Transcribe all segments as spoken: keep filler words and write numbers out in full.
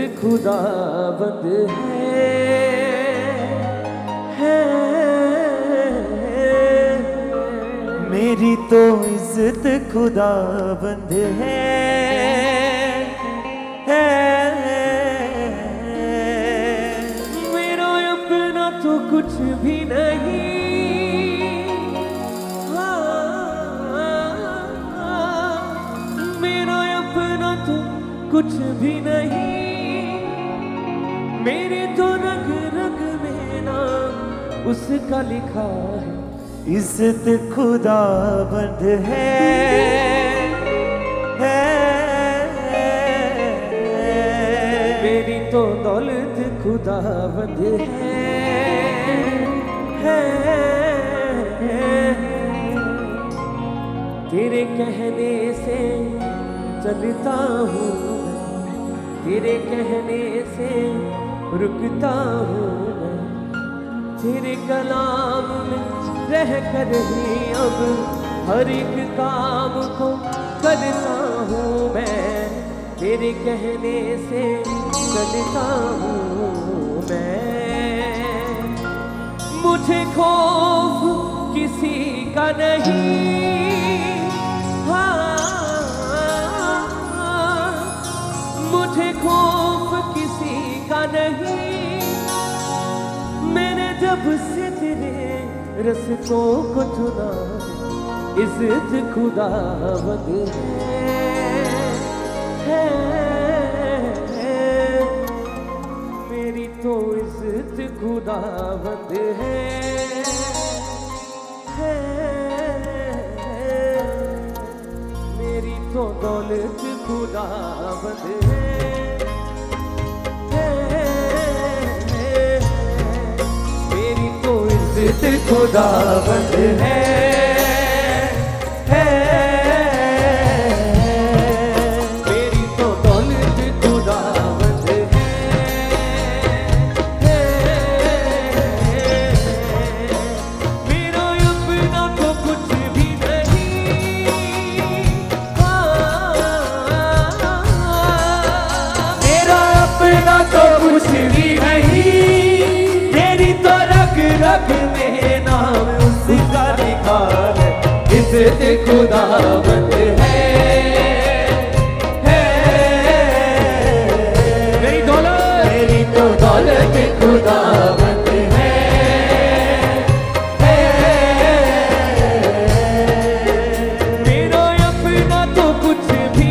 खुदाबंद है, है मेरी तो इज्जत खुदाबंद है, है मेरा अपना तो कुछ भी नहीं, कुछ भी नहीं, मेरे तो रग रग में नाम उसका लिखा है, इज्जत खुदाबंद है, है मेरी तो दौलत खुदाबंद है, है तेरे कहने से चलता हूँ, तेरे कहने से रुकता हूँ मैं, तेरे कलाम में रह कर ही अब हर एक काम को करता हूँ मैं, तेरे कहने से चलता हूँ मैं, मुझे खौफ किसी का नहीं, मुझे खौफ किसी का नहीं, मैंने जब से तेरे रस्तों को चुना, इज्जत खुदाबंद है, है मेरी तो इज्जत खुदाबंद है, है मेरी तो दौलत खुदाबंद है, मेरी तो इज्जत खुदाबंद है, है मेरी तो दौलत खुदाबंद है, मेरा अपना तो कुछ भी नहीं, अपना तो कुछ भी नहीं, तेरी तो रग रग में नाम उसका लिखा है, इज्जत खुदाबंद है, है मेरी दौलत, मेरी तो दौलत खुदाबंद है, है मेरा अपना तो कुछ भी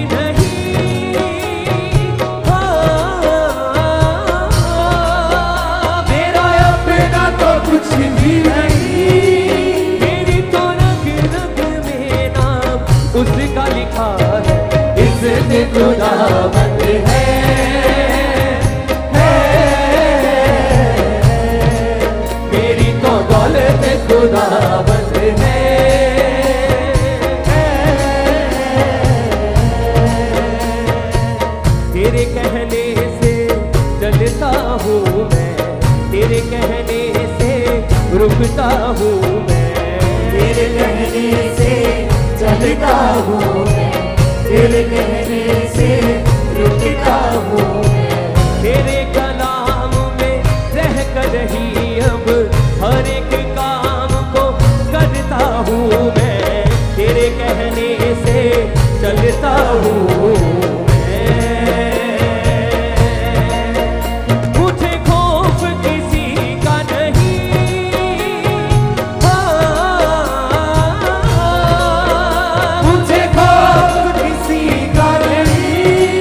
कुछ भी नहीं, मेरी तो रग रग में नाम उसका लिखा है, इज्जत खुदाबंद है, है मेरी तो दौलत खुदाबंद है, तेरे कहने से चलता हूँ मैं, तेरे कहने रुकता हूँ मैं, तेरे कहने से चलता हूँ मैं, तेरे कहने से रुकता हूँ मैं, तेरे कलाम में रह कर ही अब हर एक काम को करता हूँ मैं, तेरे कहने से चलता हूँ मुझे खौफ किसी का नहीं,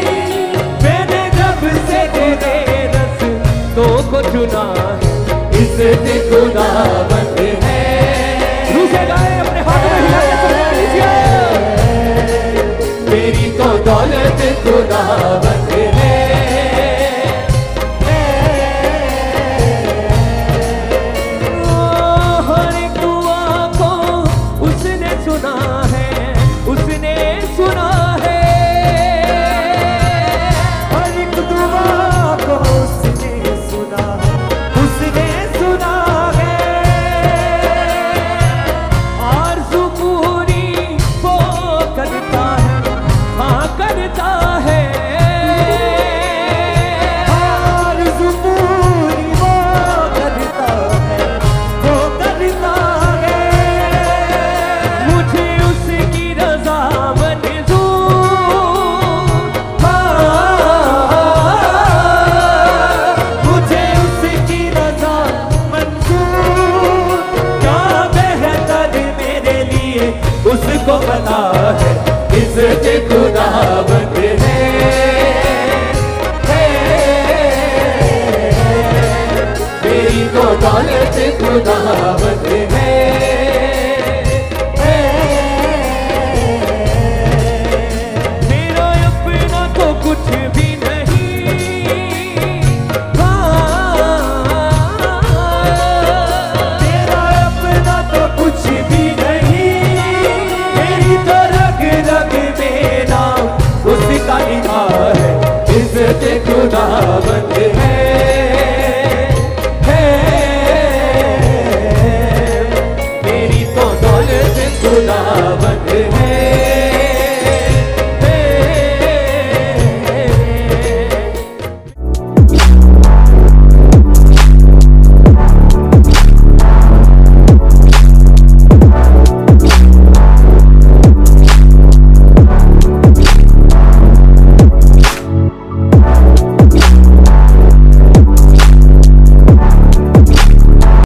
खुदावंद है, मेरा अपना तो कुछ भी नहीं, मेरा अपना तो कुछ भी नहीं, मेरी तो रग रग में नाम उसका लिखा है, इज्जत खुदावंद